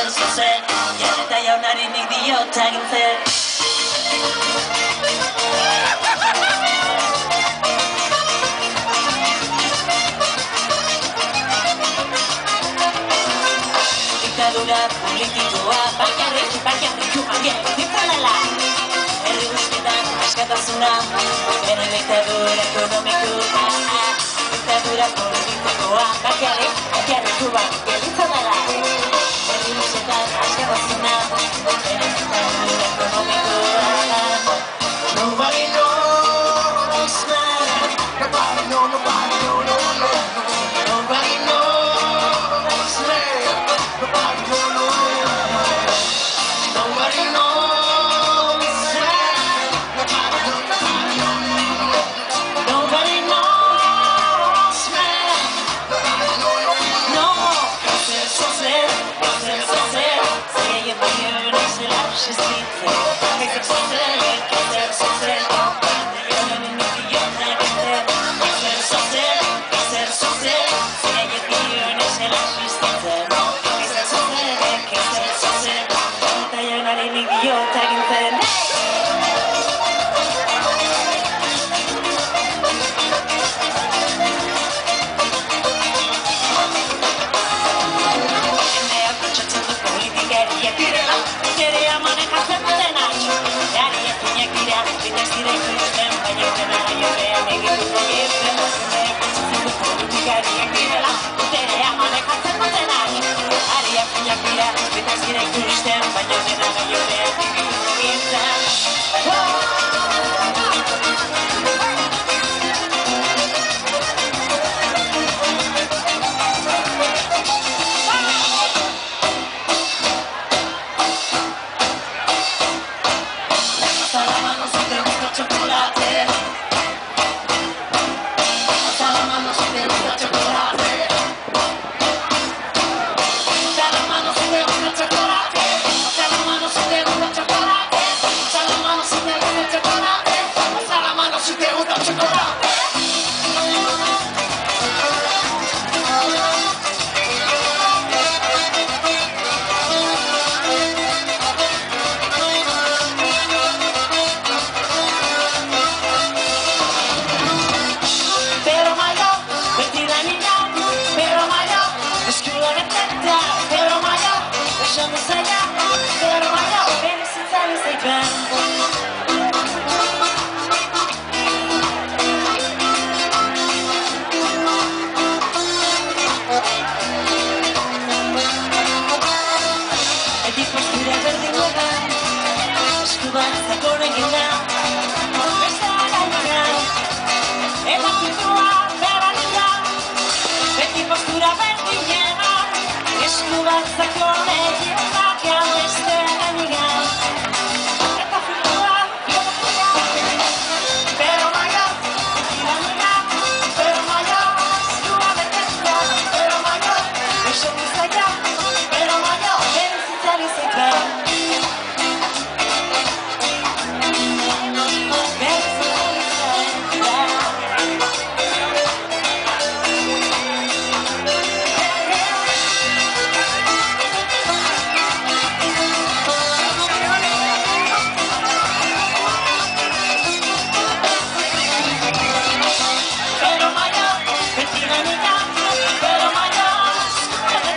zuzen Jarreta jaunari nik diot agintzen Diktadura politikoa bakarrik ditzalala Herri guztietan askatasuna bere diktadura ekonomikoa Diktadura politikoa bakarrik ditzalala Herri guztietan askatasuna bere diktadura ekonomikoa Nobody knows man Nobody knows Nobody knows Nobody knows man Nobody knows Nobody knows man No, hacer socer Si ella mayor no se la justicia Hacer socer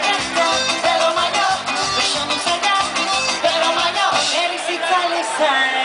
Time.